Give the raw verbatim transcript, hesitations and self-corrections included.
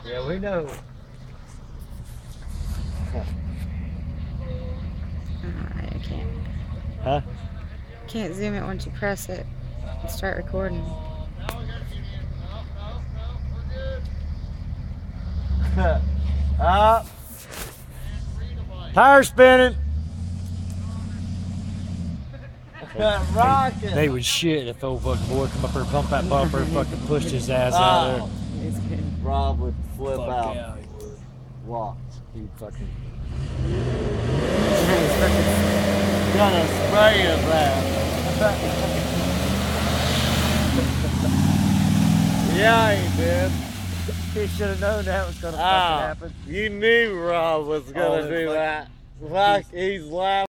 Yeah, we know. Alright, I can't. Huh? Can't zoom it once you press it and start recording. Up. Tire spinning. Rocking. They would shit if old fucking boy come up here, pump that bumper, and fucking pushed his ass out Oh, there. Rob would flip Fuck out. yeah, he would. Watch. He'd fucking. Gonna spray his ass. Yeah, he did. He should have known that was gonna Oh, fucking happen. you knew Rob was gonna Oh, do fuck. that. Fuck, he's laughing.